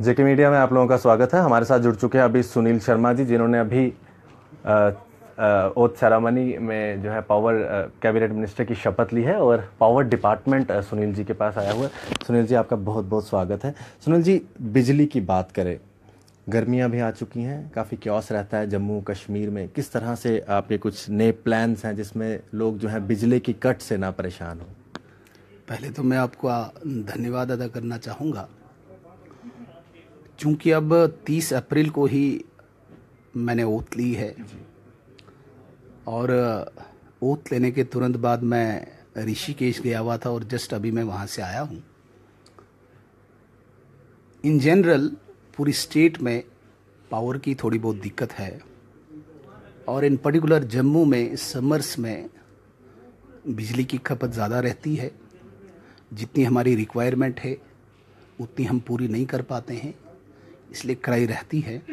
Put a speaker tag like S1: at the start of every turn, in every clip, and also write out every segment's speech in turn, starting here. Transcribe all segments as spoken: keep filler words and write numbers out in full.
S1: जेके media में आप लोगों का स्वागत है। हमारे साथ जुड़ चुके हैं अभी सुनील शर्मा जी, जिन्होंने अभी ओथ सेरेमनी में जो है पावर कैबिनेट मिनिस्टर की शपथ ली है और पावर डिपार्टमेंट सुनील जी के पास आया हुआ है। सुनील जी, आपका बहुत बहुत स्वागत है। सुनील जी, बिजली की बात करें, गर्मियां भी आ चुकी हैं, काफ़ी क्योस रहता है जम्मू कश्मीर में। किस तरह से आपके कुछ नए प्लान्स हैं जिसमें लोग जो है बिजली की कट से ना परेशान हो?
S2: पहले तो मैं आपको धन्यवाद अदा करना चाहूँगा, चूँकि अब तीस अप्रैल को ही मैंने ओथ ली है और ओथ लेने के तुरंत बाद मैं ऋषिकेश गया हुआ था और जस्ट अभी मैं वहाँ से आया हूँ। इन जनरल पूरी स्टेट में पावर की थोड़ी बहुत दिक्कत है और इन पर्टिकुलर जम्मू में समर्स में बिजली की खपत ज़्यादा रहती है। जितनी हमारी रिक्वायरमेंट है उतनी हम पूरी नहीं कर पाते हैं, इसलिए कराई रहती है।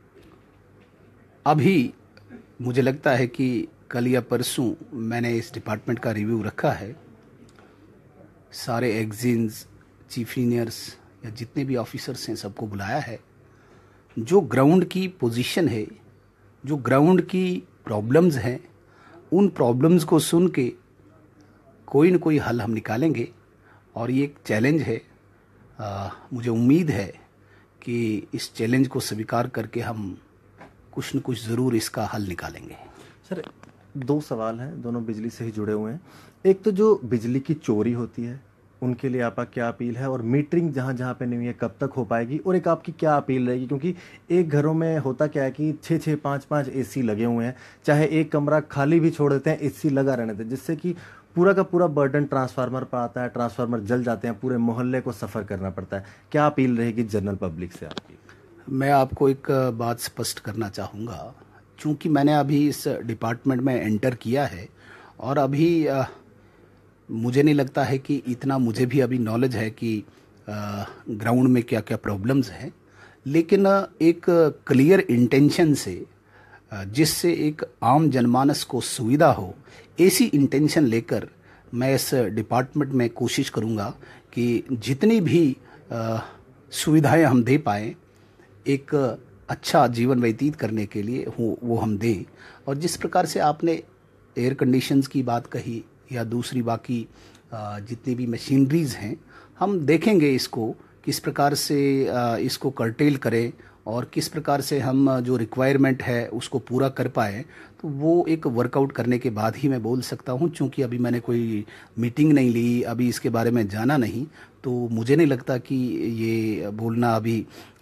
S2: अभी मुझे लगता है कि कल या परसों मैंने इस डिपार्टमेंट का रिव्यू रखा है। सारे एग्जीन्स, चीफ इंजीनियर्स या जितने भी ऑफिसर्स हैं सबको बुलाया है। जो ग्राउंड की पोजीशन है, जो ग्राउंड की प्रॉब्लम्स हैं, उन प्रॉब्लम्स को सुन के कोई न कोई हल हम निकालेंगे और ये एक चैलेंज है। आ, मुझे उम्मीद है कि इस चैलेंज को स्वीकार करके हम कुछ न कुछ ज़रूर इसका हल निकालेंगे।
S1: सर, दो सवाल हैं, दोनों बिजली से ही जुड़े हुए हैं। एक तो जो बिजली की चोरी होती है उनके लिए आपका क्या अपील है, और मीटरिंग जहाँ जहाँ पे नहीं हुई है कब तक हो पाएगी, और एक आपकी क्या अपील रहेगी? क्योंकि एक घरों में होता क्या है कि छः छः पाँच पाँच एसी लगे हुए हैं, चाहे एक कमरा खाली भी छोड़ देते हैं एसी लगा रहने देते, जिससे कि पूरा का पूरा बर्डन ट्रांसफार्मर पर आता है, ट्रांसफार्मर जल जाते हैं, पूरे मोहल्ले को सफ़र करना पड़ता है। क्या अपील रहेगी जनरल पब्लिक से आपकी?
S2: मैं आपको एक बात स्पष्ट करना चाहूँगा, चूँकि मैंने अभी इस डिपार्टमेंट में एंटर किया है और अभी आ, मुझे नहीं लगता है कि इतना मुझे भी अभी नॉलेज है कि ग्राउंड में क्या क्या प्रॉब्लम्स हैं, लेकिन एक क्लियर इंटेंशन से, जिससे एक आम जनमानस को सुविधा हो, ऐसी इंटेंशन लेकर मैं इस डिपार्टमेंट में कोशिश करूंगा कि जितनी भी सुविधाएं हम दे पाएँ एक अच्छा जीवन व्यतीत करने के लिए हो वो हम दें। और जिस प्रकार से आपने एयर कंडीशंस की बात कही या दूसरी बाकी जितनी भी मशीनरीज हैं, हम देखेंगे इसको किस प्रकार से इसको कर्टेल करें और किस प्रकार से हम जो रिक्वायरमेंट है उसको पूरा कर पाए। तो वो एक वर्कआउट करने के बाद ही मैं बोल सकता हूँ, क्योंकि अभी मैंने कोई मीटिंग नहीं ली, अभी इसके बारे में जाना नहीं, तो मुझे नहीं लगता कि ये बोलना अभी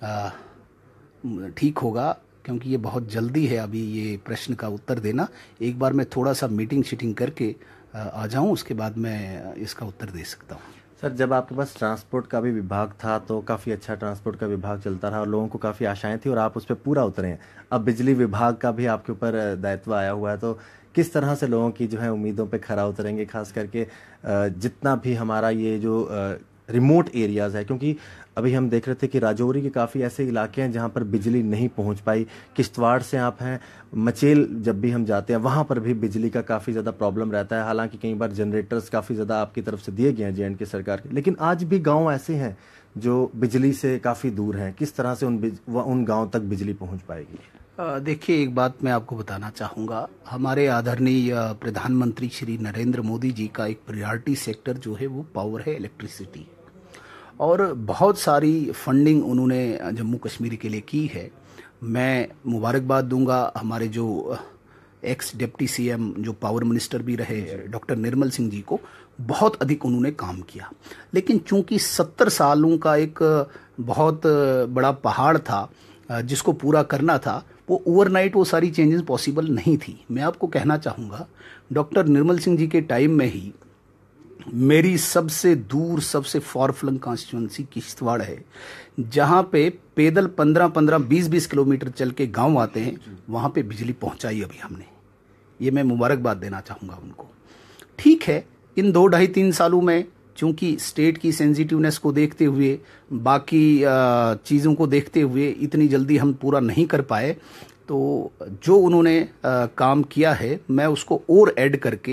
S2: ठीक होगा, क्योंकि ये बहुत जल्दी है अभी ये प्रश्न का उत्तर देना। एक बार मैं थोड़ा सा मीटिंग शीटिंग करके आ जाऊं, उसके बाद मैं इसका उत्तर दे सकता हूं।
S1: सर, जब आपके पास ट्रांसपोर्ट का भी विभाग था तो काफ़ी अच्छा ट्रांसपोर्ट का विभाग चलता रहा और लोगों को काफ़ी आशाएं थी और आप उस पर पूरा उतरे हैं। अब बिजली विभाग का भी आपके ऊपर दायित्व आया हुआ है, तो किस तरह से लोगों की जो है उम्मीदों पे खरा उतरेंगे, खास करके जितना भी हमारा ये जो रिमोट एरियाज़ है? क्योंकि अभी हम देख रहे थे कि राजौरी के काफ़ी ऐसे इलाके हैं जहाँ पर बिजली नहीं पहुँच पाई। किश्तवाड़ से आप हैं, मचेल जब भी हम जाते हैं वहाँ पर भी बिजली का काफ़ी ज़्यादा प्रॉब्लम रहता है। हालांकि कई बार जनरेटर्स काफ़ी ज़्यादा आपकी तरफ से दिए गए हैं जे एंड के सरकार के, लेकिन आज भी गाँव ऐसे हैं जो बिजली से काफ़ी दूर हैं। किस तरह से उन उन गाँव तक बिजली पहुँच पाएगी?
S2: देखिए, एक बात मैं आपको बताना चाहूँगा। हमारे आदरणीय प्रधानमंत्री श्री नरेंद्र मोदी जी का एक प्रायोरिटी सेक्टर जो है वो पावर है, इलेक्ट्रिसिटी, और बहुत सारी फंडिंग उन्होंने जम्मू कश्मीर के लिए की है। मैं मुबारकबाद दूंगा हमारे जो एक्स डिप्टी सीएम, जो पावर मिनिस्टर भी रहे, डॉक्टर निर्मल सिंह जी को। बहुत अधिक उन्होंने काम किया, लेकिन चूंकि सत्तर सालों का एक बहुत बड़ा पहाड़ था जिसको पूरा करना था, वो ओवरनाइट वो सारी चेंजेस पॉसिबल नहीं थी। मैं आपको कहना चाहूँगा, डॉक्टर निर्मल सिंह जी के टाइम में ही मेरी सबसे दूर, सबसे फॉर फ्लंग कॉन्स्टिट्यूंसी किश्तवाड़ है, जहाँ पे पैदल पंद्रह पंद्रह बीस बीस किलोमीटर चल के गांव आते हैं, वहाँ पे बिजली पहुँचाई अभी हमने। ये मैं मुबारकबाद देना चाहूँगा उनको। ठीक है, इन दो ढाई तीन सालों में चूँकि स्टेट की सेंसिटिवनेस को देखते हुए, बाकी चीज़ों को देखते हुए इतनी जल्दी हम पूरा नहीं कर पाए, तो जो उन्होंने आ, काम किया है मैं उसको और ऐड करके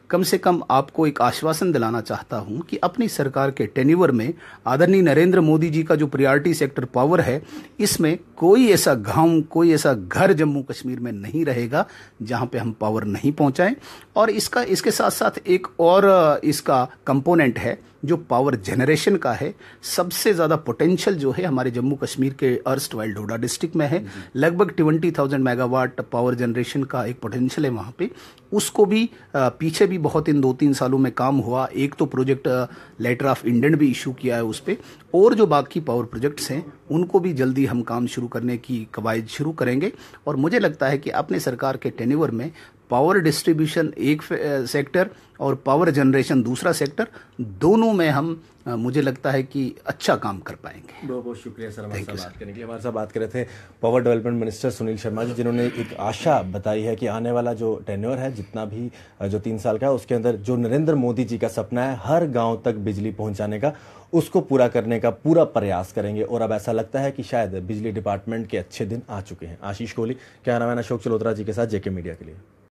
S2: कम से कम आपको एक आश्वासन दिलाना चाहता हूं कि अपनी सरकार के टेन्यूअर में आदरणीय नरेंद्र मोदी जी का जो प्रायोरिटी सेक्टर पावर है, इसमें कोई ऐसा गांव, कोई ऐसा घर जम्मू कश्मीर में नहीं रहेगा जहां पे हम पावर नहीं पहुंचाएं। और इसका इसके साथ साथ एक और इसका कंपोनेंट है जो पावर जनरेशन का है। सबसे ज़्यादा पोटेंशियल जो है हमारे जम्मू कश्मीर के अर्स्ट वाइल डोडा डिस्ट्रिक्ट में है। लगभग twenty thousand megawatt power generation का एक पोटेंशियल है वहाँ पे। उसको भी पीछे भी बहुत इन दो तीन सालों में काम हुआ। एक तो प्रोजेक्ट लेटर ऑफ इंडेंट भी इशू किया है उस पर, और जो बाकी पावर प्रोजेक्ट्स हैं उनको भी जल्दी हम काम शुरू करने की कवायद शुरू करेंगे। और मुझे लगता है कि अपने सरकार के टेन्यूअर में पावर डिस्ट्रीब्यूशन एक सेक्टर और पावर जनरेशन दूसरा सेक्टर, दोनों में हम मुझे लगता है कि अच्छा काम कर पाएंगे।
S1: बहुत बहुत शुक्रिया सर हमारे साथ बात करने के लिए। हमारे साथ बात कर रहे थे power development minister Sunil Sharma ji, जिन्होंने एक आशा बताई है कि आने वाला जो टेन्योर है, जितना भी जो तीन साल का है, उसके अंदर जो नरेंद्र मोदी जी का सपना है हर गाँव तक बिजली पहुँचाने का, उसको पूरा करने का पूरा प्रयास करेंगे। और अब ऐसा लगता है कि शायद बिजली डिपार्टमेंट के अच्छे दिन आ चुके हैं। आशीष कोहली, क्या नाम है, अशोक चलोत्रा जी के साथ जेके मीडिया के लिए।